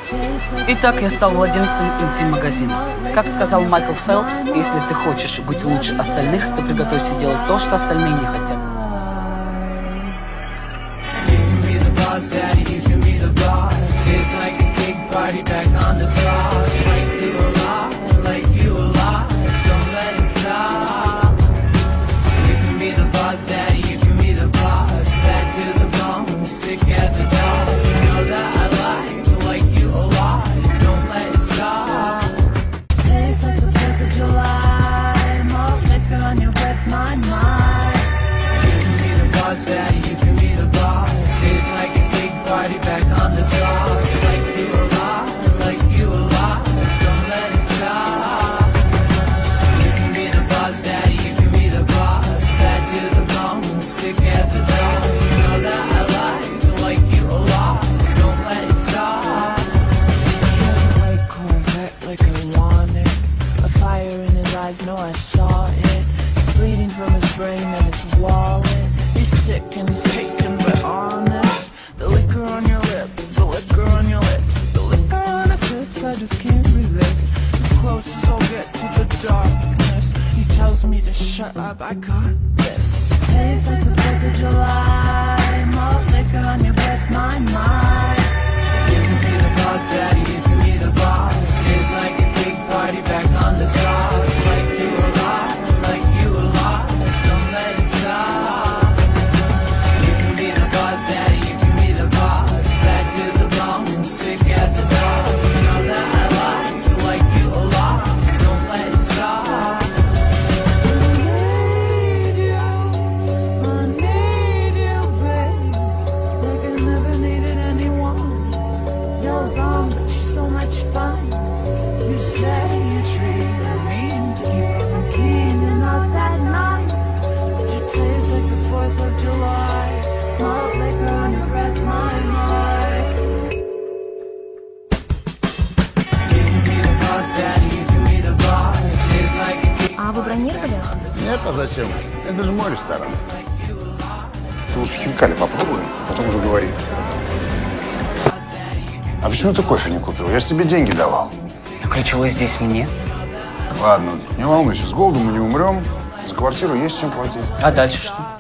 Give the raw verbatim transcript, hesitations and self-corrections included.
Итак, я стал владельцем интим-магазина. Как сказал Майкл Фелпс, если ты хочешь быть лучше остальных, то приготовься делать то, что остальные не хотят. No, I saw it. It's bleeding from his brain and his wallet. He's sick and he's taken, but honest. The liquor on your lips, the liquor on your lips, the liquor on his lips, I just can't resist. As close as I'll get to the darkness. He tells me to shut up, I got this. Tastes like the fourth of July. Malt liquor on your breath, my mind. You can be the boss, daddy, you can be the boss. It's like a big party back on the sauce. Like you a lot, like you a lot. Don't let it stop. You can be the boss, daddy, you can be the boss. Back to the bone, sick as a dog. You know that I like, like you a lot. Don't let it stop. I need you, I need you, babe. Like I never needed anyone. You're wrong, but you're so much fun. You say you treat me mean to keep on keen. You're not that nice, but you taste like the fourth of July. Malt liquor on your breath, my mind. You can be the boss, daddy, you can be the boss. It's like a king. А вы бронировали? Нет, а зачем? Это же мой ресторан. Ты лучше хинкали попробуй, потом уже говори. А почему ты кофе не купил? Я же тебе деньги давал. Но ключевой здесь мне. Ладно, не волнуйся, с голоду мы не умрем. За квартиру есть чем платить. А дальше что?